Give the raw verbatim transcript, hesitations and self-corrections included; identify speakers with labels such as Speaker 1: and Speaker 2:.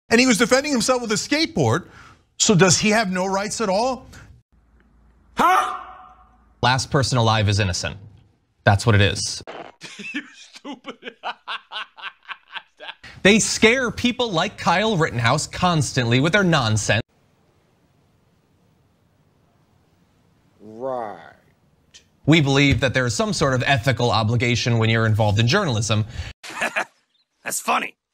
Speaker 1: And he was defending himself with a skateboard. So does he have no rights at all?
Speaker 2: Huh?
Speaker 3: Last person alive is innocent. That's what it is.
Speaker 2: You stupid.
Speaker 3: They scare people like Kyle Rittenhouse constantly with their nonsense.
Speaker 2: Right.
Speaker 3: We believe that there is some sort of ethical obligation when you're involved in journalism.
Speaker 2: That's funny.